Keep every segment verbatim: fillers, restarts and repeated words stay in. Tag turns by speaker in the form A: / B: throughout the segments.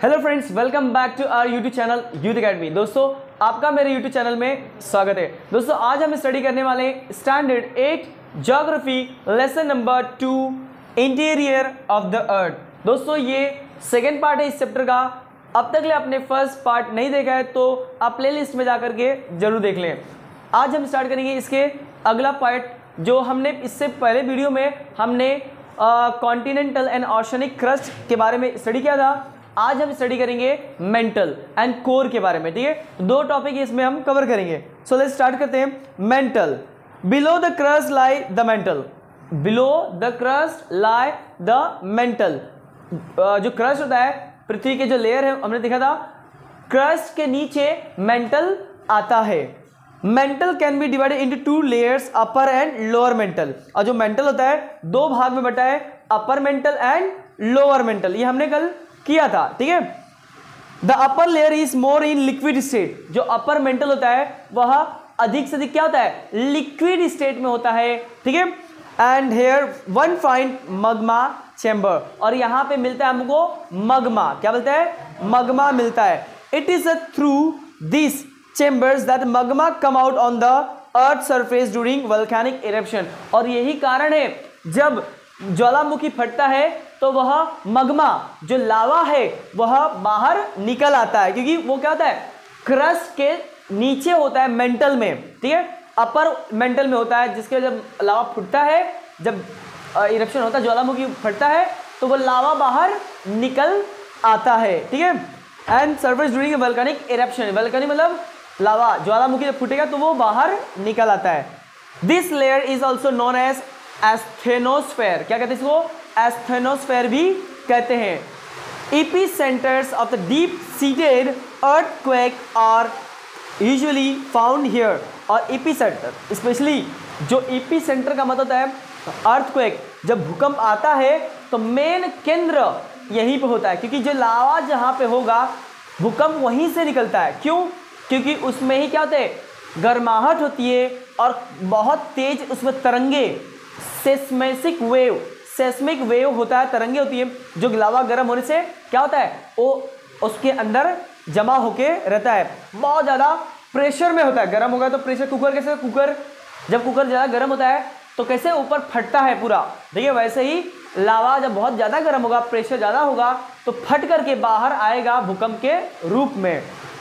A: Hello friends, welcome back to our YouTube channel youth academy. दोस्तों, आपका मेरे YouTube channel में स्वागत है। दोस्तों, आज हम स्टडी करने वाले हैं standard eight geography lesson number two interior of the earth. दोस्तों, ये सेकेंड पार्ट है इस चैप्टर का। अब तक ले आपने फर्स्ट पार्ट नहीं देखा है तो आप प्ले लिस्ट में जा करके जरूर देख लें। आज हम स्टार्ट करेंगे इसके अगला पार्ट, जो हमने इससे पहले वीडियो में हमने कॉन्टिनेंटल एंड ओशनिक क्रस्ट के बारे में स्टडी किया था। आज हम स्टडी करेंगे मेंटल एंड कोर के बारे में। ठीक है, तो दो टॉपिक इसमें हम कवर करेंगे। सो लेट्स स्टार्ट करते हैं। Mantle, below the crust lie the mantle. Below the crust lie the mantle. जो क्रस्ट होता है, पृथ्वी के जो लेयर है, हमने देखा था क्रस्ट के नीचे मेंटल आता है। Mantle can be divided into two layers, upper and lower mantle. और जो मेंटल होता है दो भाग में बटा है, upper mantle and lower mantle. ये हमने कल किया था। ठीक है, the upper layer is more in liquid state. जो अपर मेंटल होता है वह अधिक से अधिक क्या होता है, लिक्विड स्टेट में होता है। ठीक है, and here one find magma chamber. और यहां पे मिलता है हमको मग्मा। क्या बोलते हैं, मग्मा मिलता है। It is through this chambers that magma come out on the earth surface during volcanic eruption. और यही कारण है जब ज्वालामुखी फटता है तो वह मग्मा, जो लावा है, वह बाहर निकल आता है, क्योंकि वो क्या होता है, क्रस्ट के नीचे होता है मेंटल में। ठीक है, अपर मेंटल में होता है, जिसके जब लावा फूटता है, जब इरप्शन होता है, ज्वालामुखी फटता है, तो वो लावा बाहर निकल आता है। ठीक है, and surface during volcanic eruption. Volcanic मतलब लावा, ज्वालामुखी जब फूटेगा तो वो बाहर निकल आता है। This layer is also known as asthenosphere. क्या कहते हैं इसको, एस्थेनोस्फेयर भी कहते हैं। Epicentres of the deep seated earthquake are usually found here. और एपी सेंटर, स्पेशली जो एपी सेंटर का मतलब होता है अर्थक्वेक, जब भूकंप आता है तो मेन केंद्र यहीं पे होता है, क्योंकि जो लावा जहाँ पे होगा भूकंप वहीं से निकलता है। क्यों, क्योंकि उसमें ही क्या होते हैं, गर्माहट होती है और बहुत तेज उसमें तरंगे, सेस्मेसिक वेव, सेस्मिक वेव होता है, तरंगे होती है, जो लावा गर्म होने से क्या होता है, वो उसके अंदर जमा होके रहता है, बहुत ज़्यादा प्रेशर में होता है। गर्म होगा तो प्रेशर, कुकर कैसे, कुकर जब कुकर ज़्यादा गर्म होता है तो कैसे ऊपर फटता है पूरा। देखिए, वैसे ही लावा जब बहुत ज़्यादा गर्म होगा, प्रेशर ज़्यादा होगा, तो फट करके बाहर आएगा भूकंप के रूप में।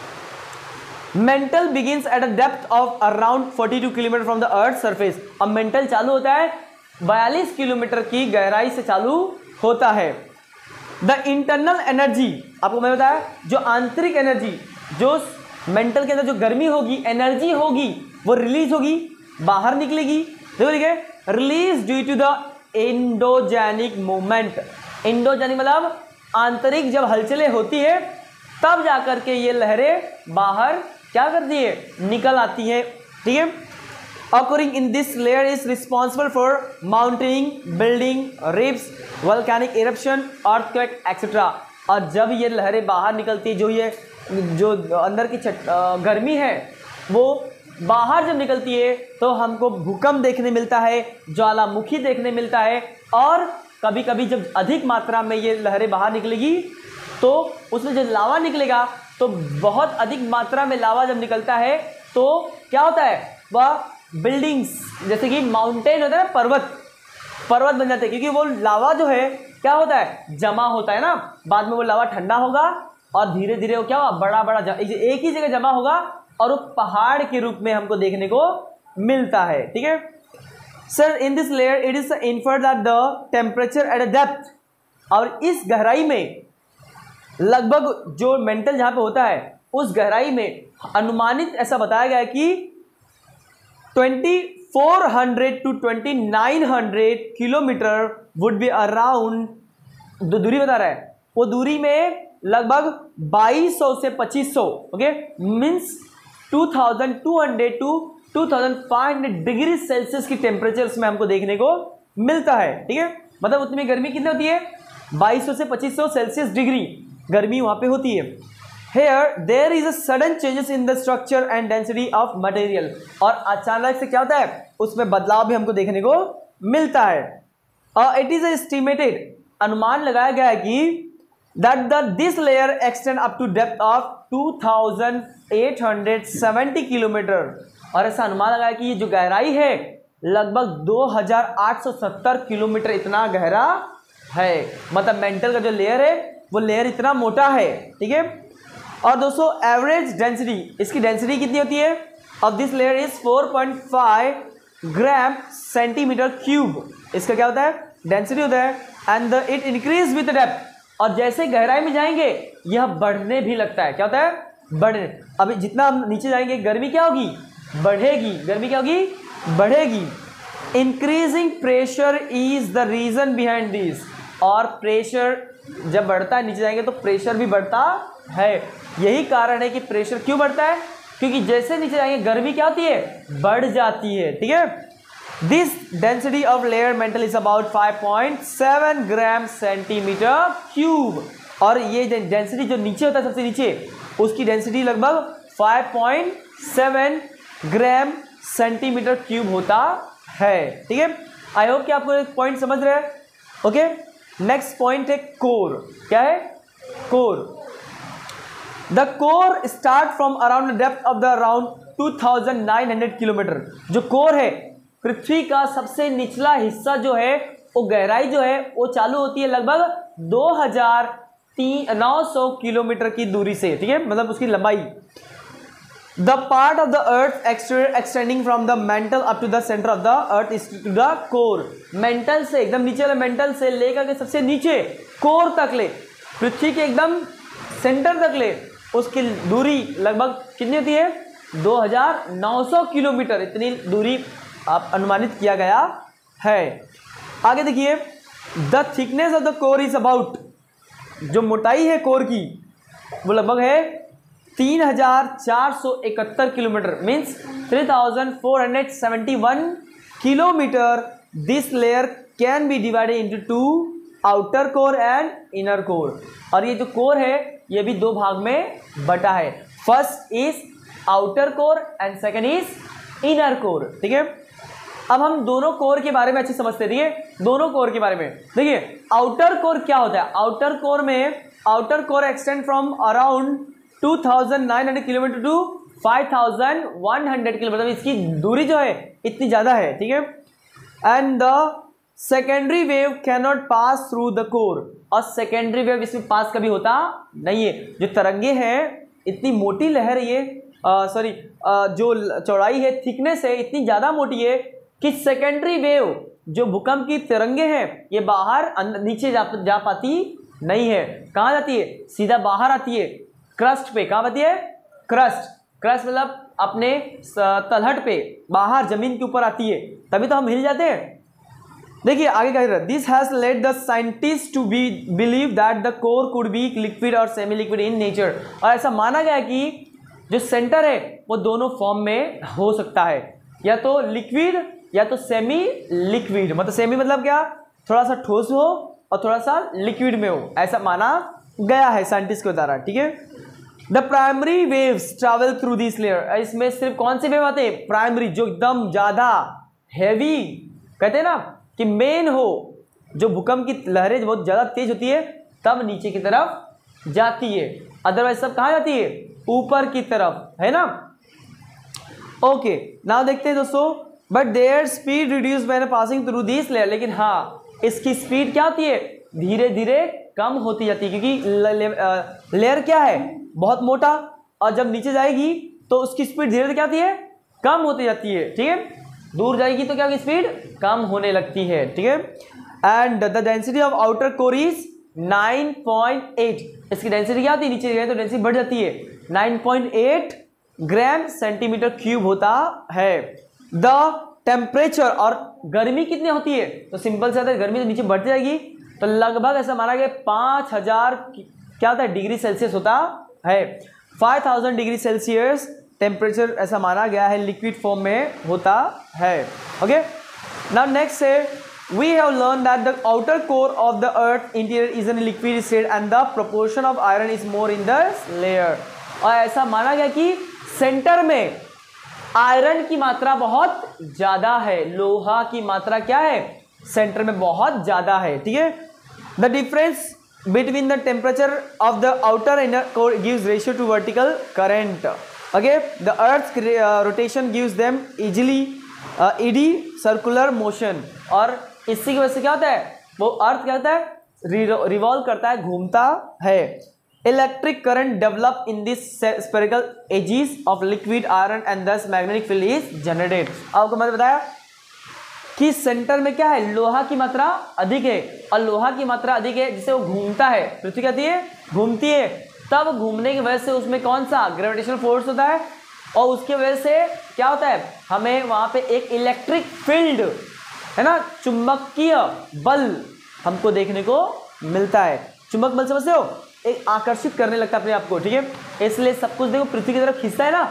A: Mantle begins at a depth of around forty two kilometre from the earth surface. अब मेंटल चालू होता है बयालीस किलोमीटर की गहराई से चालू होता है। द इंटरनल एनर्जी, आपको मैं बताया, जो आंतरिक एनर्जी, जो मेंटल के अंदर जो गर्मी होगी, एनर्जी होगी, वो रिलीज होगी, बाहर निकलेगी। देखो लिखे, release due to the endogenic movement. Endogenic मतलब आंतरिक जब हलचलें होती है तब जाकर के ये लहरें बाहर क्या करती है, निकल आती है। ठीक है, occurring in this layer is responsible for mountaining, building, rifts, volcanic eruption, earthquake, et cetera. और जब ये लहरें बाहर निकलती है, जो ये जो अंदर की चट गर्मी है वो बाहर जब निकलती है तो हमको भूकंप देखने मिलता है, ज्वालामुखी देखने मिलता है। और कभी कभी जब अधिक मात्रा में ये लहरें बाहर निकलेगी तो उसमें जो लावा निकलेगा, तो बहुत अधिक मात्रा में लावा जब निकलता है तो क्या होता है, वह बिल्डिंग्स, जैसे कि माउंटेन होता है ना, पर्वत पर्वत बन जाते हैं, क्योंकि वो लावा जो है क्या होता है, जमा होता है ना। बाद में वो लावा ठंडा होगा और धीरे धीरे वो क्या होगा, बड़ा बड़ा एक ही जगह जमा होगा और वो पहाड़ के रूप में हमको देखने को मिलता है। ठीक है sir, in this layer it is inferred that the temperature at a depth. और इस गहराई में लगभग जो मेंटल जहाँ पे होता है उस गहराई में अनुमानित ऐसा बताया गया है कि twenty-four hundred to twenty-nine hundred kilometre would be around, जो दूरी बता रहा है वो दूरी में लगभग बाईस सौ से पच्चीस सौ, okay, means two thousand two hundred to two thousand five hundred degree Celsius की टेम्परेचर में हमको देखने को मिलता है। ठीक है, मतलब उतनी गर्मी कितनी होती है, बाईस सौ से पच्चीस सौ सेल्सियस डिग्री गर्मी वहां पे होती है। Here there is a sudden changes in the structure and density of material। और अचानक से क्या होता है, उसमें बदलाव भी हमको देखने को मिलता है। uh, it is estimated, अनुमान लगाया गया है कि that the this layer extend up to depth of two thousand eight hundred seventy kilometre, और ऐसा अनुमान लगाया कि ये जो गहराई है लगभग दो हज़ार आठ सौ सत्तर किलोमीटर इतना गहरा है। मतलब मेंटल का जो लेयर है वो लेयर इतना मोटा है, ठीक है। और दोस्तों एवरेज डेंसिटी, इसकी डेंसिटी कितनी होती है of this layer is four point five gram centimetre cube. इसका क्या होता है, डेंसिटी होता है। And it increase with depth, और जैसे गहराई में जाएंगे यह बढ़ने भी लगता है। क्या होता है, बढ़ने। अभी जितना हम नीचे जाएंगे गर्मी क्या होगी, बढ़ेगी। गर्मी क्या होगी, बढ़ेगी। Increasing pressure is the reason behind this, और प्रेशर जब बढ़ता है नीचे जाएंगे तो प्रेशर भी बढ़ता है। यही कारण है कि प्रेशर क्यों बढ़ता है, क्योंकि जैसे नीचे जाएंगे गर्मी क्या होती है, बढ़ जाती है, ठीक है। This density of layer mantle is about five point seven gram centimetre cube, और ये डेंसिटी जो नीचे होता है सबसे नीचे, उसकी डेंसिटी लगभग five point seven gram centimetre cube होता है, ठीक है। आई होप कि आपको एक पॉइंट समझ रहे हैं। ओके, नेक्स्ट पॉइंट है कोर। क्या है, core. The core start from around the depth of the around two thousand nine hundred kilometre. जो कोर है, पृथ्वी का सबसे निचला हिस्सा जो है, वो गहराई जो है वो चालू होती है लगभग दो हजार नौ सौ किलोमीटर की दूरी से, ठीक है, मतलब उसकी लंबाई। The part of the earth extending from the mantle up to the centre of the earth is to the core. Mantle से एकदम नीचे वाले मेंटल से लेकर के सबसे नीचे कोर तक ले, पृथ्वी के एकदम सेंटर तक ले, उसकी दूरी लगभग कितनी होती है, दो हज़ार नौ सौ किलोमीटर। इतनी दूरी आप अनुमानित किया गया है। आगे देखिए, the thickness of the core is about, जो मोटाई है कोर की वो लगभग है तीन हजार चार सौ इकहत्तर किलोमीटर, means three thousand four hundred seventy one kilometre. This layer can be divided into two, outer core and inner core. और ये जो कोर है ये भी दो भाग में बटा है। First is outer core and second is inner core, ठीक है। अब हम दोनों कोर के बारे में अच्छे समझते रहिए। दोनों कोर के बारे में देखिए, आउटर कोर क्या होता है। आउटर कोर में, outer core extend from around two thousand nine hundred kilometre to five thousand one hundred kilometre, इसकी दूरी जो है इतनी ज़्यादा है, ठीक है। And the secondary wave can not pass through the core, और सेकेंडरी वेव इसमें पास कभी होता नहीं है। जो तरंगे हैं, इतनी मोटी लहर, ये सॉरी जो चौड़ाई है, थिकनेस है, इतनी ज़्यादा मोटी है कि सेकेंडरी वेव जो भूकंप की तरंगे हैं ये बाहर नीचे जा, जा पाती नहीं है। कहाँ जाती है, सीधा बाहर आती है क्रस्ट पे। कहाँ आती है, क्रस्ट। क्रस्ट मतलब अपने तलहट पे, बाहर जमीन के ऊपर आती है, तभी तो हम हिल जाते हैं। देखिए आगे क्या है, this has led the scientist to be believe that the core could be liquid और सेमी लिक्विड इन नेचर। और ऐसा माना गया कि जो सेंटर है वो दोनों फॉर्म में हो सकता है, या तो लिक्विड या तो सेमी लिक्विड। मतलब सेमी मतलब क्या, थोड़ा सा ठोस हो और थोड़ा सा लिक्विड में हो, ऐसा माना गया है साइंटिस्ट के द्वारा, ठीक है। The primary waves travel through this layer. इसमें सिर्फ कौन से वेव आते हैं, प्राइमरी, जो एकदम ज़्यादा हैवी, कहते हैं ना कि मेन हो, जो भूकंप की लहरें बहुत ज़्यादा तेज होती है तब नीचे की तरफ जाती है, अदरवाइज सब कहाँ जाती है, ऊपर की तरफ, है ना। ओके, नाउ देखते हैं दोस्तों, but their speed reduce when passing through this layer. लेकिन हाँ, इसकी स्पीड क्या होती है, धीरे धीरे कम होती जाती है, क्योंकि लेयर क्या है, बहुत मोटा, और जब नीचे जाएगी तो उसकी स्पीड धीरे धीरे क्या होती है, कम होती जाती है, ठीक है। दूर जाएगी तो क्या होगी, स्पीड कम होने लगती है, ठीक है। And the density of outer core is nine point eight. इसकी डेंसिटी क्या होती है, नीचे गए तो डेंसिटी बढ़ जाती है, nine point eight gram centimetre cube होता है। द टेम्परेचर, और गर्मी कितनी होती है, तो सिंपल से आता है, गर्मी तो नीचे बढ़ती जाएगी, तो लगभग ऐसा माना गया पाँच हजार क्या होता है, डिग्री सेल्सियस होता है। Five thousand degree Celsius temperature ऐसा माना गया है, लिक्विड फॉर्म में होता है। ओके, नाउ नेक्स्ट है, we have learn that the outer core of the earth interior is in liquid state and the proportion of iron is more in the layer. और ऐसा माना गया कि सेंटर में आयरन की मात्रा बहुत ज़्यादा है, लोहा की मात्रा क्या है, सेंटर में बहुत ज़्यादा है, ठीक है। The difference between the temperature of the outer inner core gives ratio to vertical current. Okay, the Earth's uh, rotation gives them easily uh, eddy circular motion. और इसी की वजह से क्या होता है, वो अर्थ क्या होता है, रिवॉल्व करता है, घूमता है. Electric current develop in this spherical edges of liquid iron and this magnetic field is generated. आपको मैंने बताया कि सेंटर में क्या है, लोहा की मात्रा अधिक है, और लोहा की मात्रा अधिक है जिससे वो घूमता है. पृथ्वी कहती है घूमती है, तब घूमने की वजह से उसमें कौन सा ग्रेविटेशनल फोर्स होता है, और उसकी वजह से क्या होता है, हमें वहां पे एक इलेक्ट्रिक फील्ड है ना, चुंबकीय बल हमको देखने को मिलता है. चुंबक बल समझते हो, एक आकर्षित करने लगता है अपने आप को. ठीक है, इसलिए सब कुछ देखो पृथ्वी की तरफ खींचता है ना,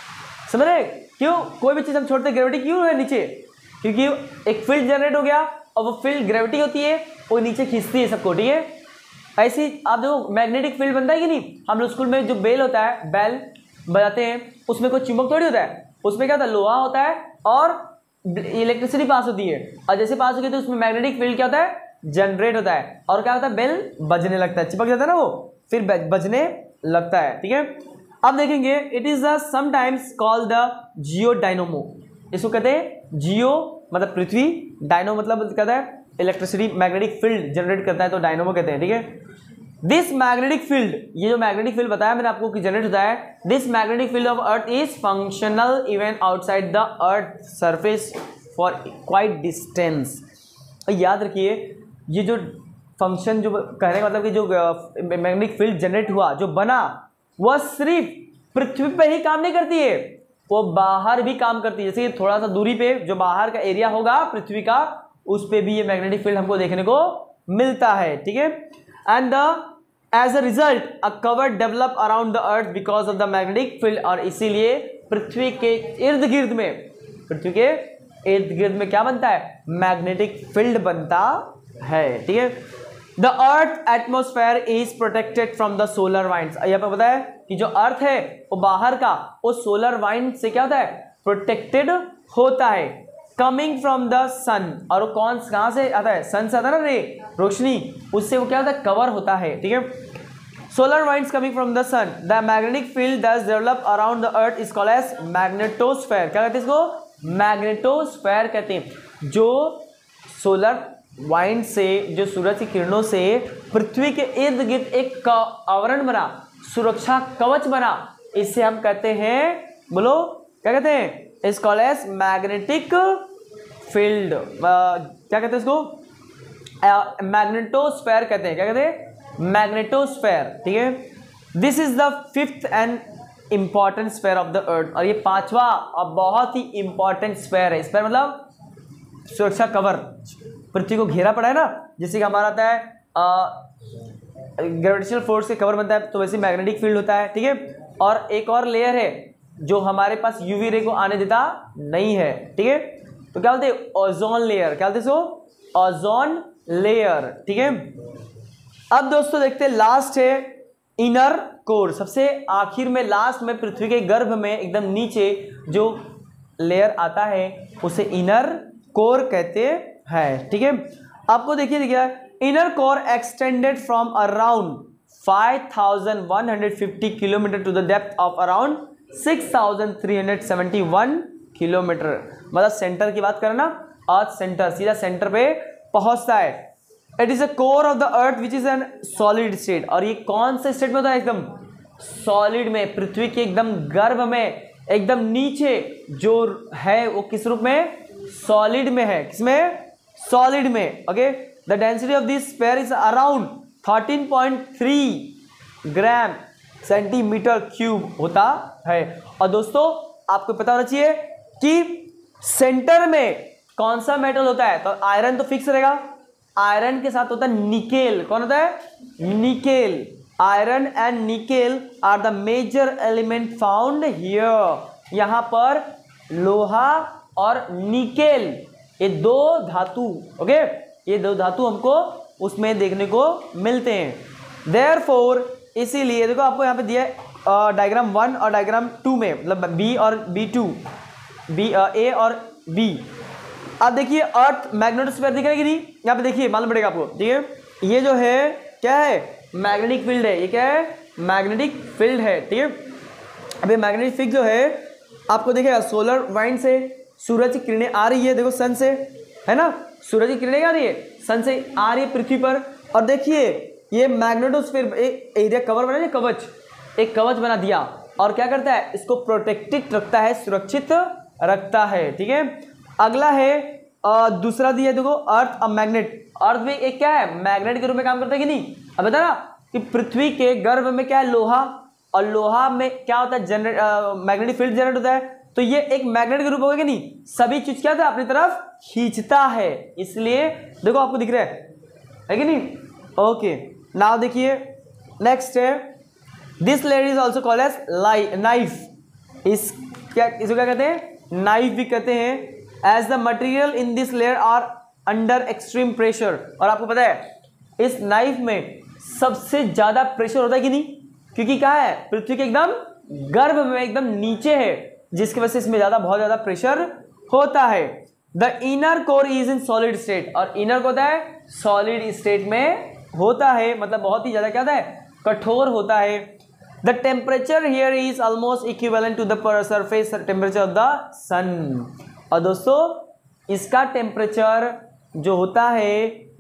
A: समझ रहे. क्यों, कोई भी चीज हम छोड़ते, ग्रेविटी क्यों है नीचे, क्योंकि एक फील्ड जनरेट हो गया और वो फील्ड ग्रेविटी होती है, वो नीचे खींचती है सबको. ठीक है, ऐसी आप देखो मैग्नेटिक फील्ड बनता है कि नहीं. हम लोग स्कूल में जो बेल होता है, बेल बजाते हैं, उसमें कोई चुंबक थोड़ी होता है, उसमें क्या होता है, लोहा होता है और इलेक्ट्रिसिटी पास होती है, और जैसे पास होगी तो उसमें मैग्नेटिक फील्ड क्या होता है, जनरेट होता है, और क्या होता है, बेल बजने लगता है, चिपक जाता है ना वो, फिर बजने लगता है. ठीक है, अब देखेंगे it is the sometimes called the geo dynamo. इसको कहते हैं जियो मतलब पृथ्वी, डायनो मतलब कहता है इलेक्ट्रिसिटी, मैग्नेटिक फील्ड जनरेट करता है तो डायनोमो कहते हैं. ठीक है, दिस मैग्नेटिक फील्ड, ये जो मैग्नेटिक फील्ड बताया मैंने आपको कि जनरेट होता है, this magnetic field of earth is functional even outside the earth surface for quite distance. याद रखिए, ये जो फंक्शन जो कहने का मतलब कि जो मैग्नेटिक फील्ड जनरेट हुआ, जो बना, वह सिर्फ पृथ्वी पे ही काम नहीं करती है, वो बाहर भी काम करती है. जैसे थोड़ा सा दूरी पे जो बाहर का एरिया होगा पृथ्वी का, उस पे भी ये मैग्नेटिक फील्ड हमको देखने को मिलता है. ठीक है, and the as a result a cover develop around the earth because of the magnetic field. और इसीलिए पृथ्वी के इर्द गिर्द में, पृथ्वी के इर्द गिर्द में क्या बनता है, मैग्नेटिक फील्ड बनता है. ठीक है, the earth atmosphere is protected from the solar winds. यहाँ पे पता है कि जो अर्थ है वो बाहर का, वो सोलर वाइंड से क्या होता है, प्रोटेक्टेड होता है. कमिंग फ्रॉम द सन, और वो कौन कहां से आता है, सन से आता है ना रे, रोशनी, उससे वो क्या होता है, कवर होता है. ठीक है, solar winds coming from the sun, the magnetic field that develop around the earth is called as magnetosphere. क्या कहते हैं इसको, मैग्नेटोस्फेयर कहते हैं. जो सोलर वाइंड से, जो सूरज की किरणों से पृथ्वी के इर्द गिर्द एक आवरण बना, सुरक्षा कवच बना, इसे हम कहते हैं, बोलो क्या कहते हैं, is called as magnetic field. क्या कहते हैं इसको, मैग्नेटोस्फेयर कहते हैं. क्या कहते हैं, मैग्नेटोस्फेयर. ठीक है, this is the fifth and important sphere of the earth. और ये पांचवा और बहुत ही इंपॉर्टेंट स्फेयर है. स्फेयर मतलब सुरक्षा कवर, पृथ्वी को घेरा पड़ा है ना, जिससे कि हमारा आता है ग्रेविटेशनल फोर्स के कवर बनता है, तो वैसे मैग्नेटिक फील्ड होता है. ठीक है, और एक और लेयर है जो हमारे पास यूवी रे को आने देता नहीं है. ठीक है, तो क्या बोलते हैं, ओजोन लेयर. क्या बोलते हैं इसको, ओजोन लेयर. ठीक है, अब दोस्तों देखते हैं लास्ट है इनर कोर. सबसे आखिर में, लास्ट में, पृथ्वी के गर्भ में एकदम नीचे जो लेयर आता है उसे इनर कोर कहते हैं. ठीक है, आपको देखिए देखिए inner core extended from around five thousand one hundred fifty kilometre to the depth of around six thousand three hundred seventy one kilometre. मतलब सेंटर की बात करें ना, अर्थ सेंटर, सीधा सेंटर पे पहुंचता है. It is a core of the earth which is an solid state. और ये कौन से स्टेट में होता है, एकदम सॉलिड में, पृथ्वी के एकदम गर्भ में, एकदम नीचे जो है वो किस रूप में, सॉलिड में है. किसमें, सॉलिड में. Okay, the density of this sphere is around thirteen point three gram centimetre cube होता है. और दोस्तों आपको पता होना चाहिए कि सेंटर में कौन सा मेटल होता है, तो आयरन तो फिक्स रहेगा, आयरन के साथ होता है निकेल. कौन होता है, nickel. Iron and nickel are the major element found here. यहां पर लोहा और निकेल, ये दो धातु, ओके, ये दो धातु हमको उसमें देखने को मिलते हैं. देयरफॉर, इसीलिए देखो आपको यहाँ पे दिया है डायग्राम वन और डायग्राम टू में, मतलब बी और बी टू, बी ए और बी. अब देखिए अर्थ मैग्नेटोस्फीयर दिख रहा है कि नहीं, यहाँ पे देखिए मालूम पड़ेगा आपको. ठीक है, ये जो है क्या है, मैग्नेटिक फील्ड है। ये क्या है, मैग्नेटिक फील्ड है, ठीक है। अभी मैग्नेटिक फील्ड जो है आपको देखिएगा सोलर वाइंड से सूरज की किरणें आ रही है, देखो सन से, है ना, सूरज की किरणें आ रही है सन से आ रही है पृथ्वी पर। और देखिए ये मैग्नेटोस्फीयर एक एरिया कवर बना, कवच, एक कवच बना दिया और क्या करता है, इसको प्रोटेक्टेड रखता है, सुरक्षित रखता है, ठीक है। अगला है आ, दूसरा दिया देखो, अर्थ अ मैग्नेट। अर्थ भी एक क्या है, मैग्नेट के रूप में काम करता है कि नहीं। अब बता ना कि पृथ्वी के गर्भ में क्या है, लोहा, और लोहा में क्या होता है, जनरेट मैग्नेटिक फील्ड जनरेट होता है, तो ये एक मैग्नेट के रूप होगा कि नहीं, सभी चीज क्या होता है अपनी तरफ खींचता है, इसलिए देखो आपको दिख रहा है, है कि नहीं। ओके नाउ देखिए नेक्स्ट है, this layer is also called as NIFE. इस क्या इसको क्या कहते हैं, नाइफ भी कहते हैं। As the material in this layer are under extreme pressure. और आपको पता है इस नाइफ में सबसे ज्यादा प्रेशर होता है कि नहीं, क्योंकि क्या है, पृथ्वी के एकदम गर्भ में एकदम नीचे है, जिसकी वजह से इसमें ज्यादा बहुत ज्यादा प्रेशर होता है। The inner core is in solid state. और इनर को होता है सॉलिड स्टेट में होता है, मतलब बहुत ही ज्यादा क्या होता है, कठोर होता है। The temperature here is almost equivalent to the surface temperature of the sun. और दोस्तों इसका टेम्परेचर जो होता है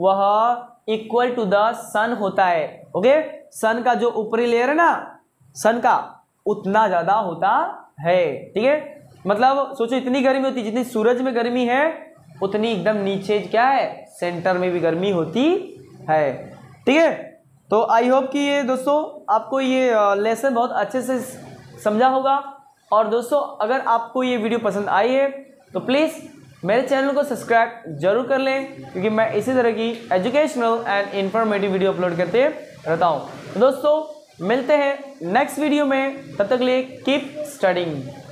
A: वह इक्वल टू द सन होता है। ओके, सन का जो ऊपरी लेयर है ना, सन का उतना ज्यादा होता है, ठीक है। मतलब सोचो इतनी गर्मी होती है, जितनी सूरज में गर्मी है उतनी एकदम नीचे क्या है, सेंटर में भी गर्मी होती है, ठीक है। तो आई होप कि ये दोस्तों आपको ये लेसन बहुत अच्छे से समझा होगा। और दोस्तों अगर आपको ये वीडियो पसंद आई है तो प्लीज़ मेरे चैनल को सब्सक्राइब जरूर कर लें, क्योंकि मैं इसी तरह की educational and informative video upload करते रहता हूँ। तो दोस्तों मिलते हैं नेक्स्ट वीडियो में, तब तक के लिए कीप स्टडिंग।